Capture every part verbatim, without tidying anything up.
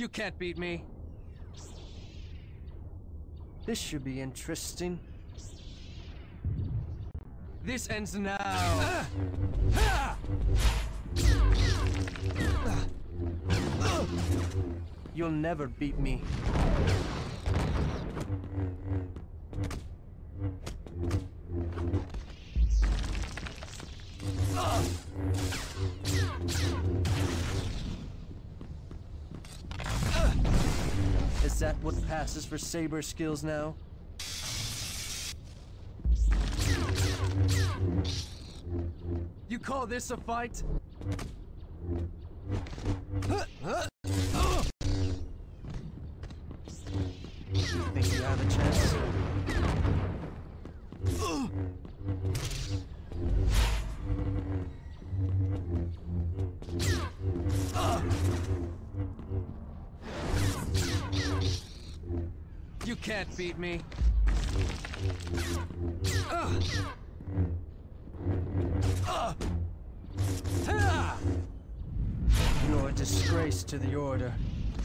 You can't beat me. This should be interesting. This ends now. Ah! Ah! You'll never beat me. Ah! Is that what passes for saber skills now? You call this a fight? Think you have a chance? You can't beat me. Uh. Uh. Ah. You're a disgrace to the Order.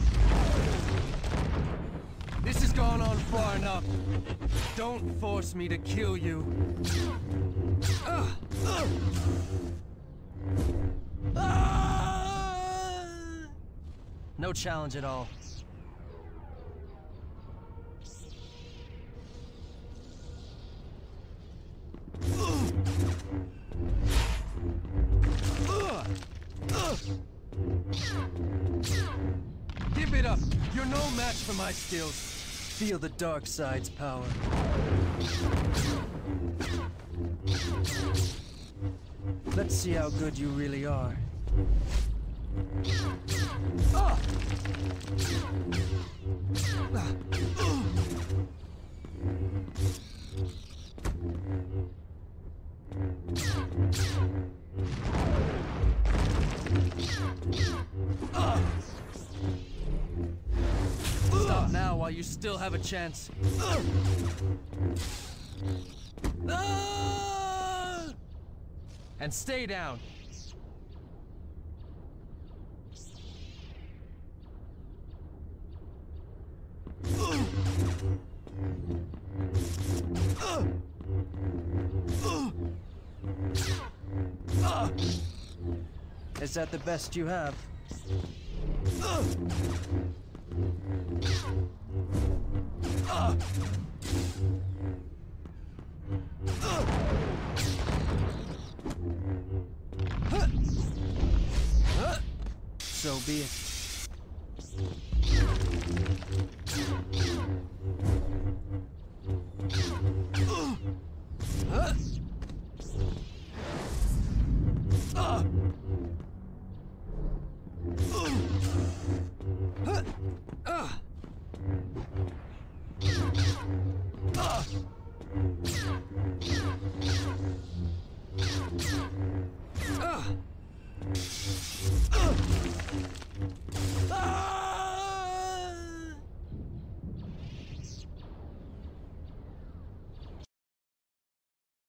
This has gone on far enough. Don't force me to kill you. Uh. Uh. Ah. No challenge at all. Give it up! You're no match for my skills. Feel the dark side's power. Let's see how good you really are. Ah! Stop now while you still have a chance. And stay down. Is that the best you have? Uh. Uh. Uh. So be it.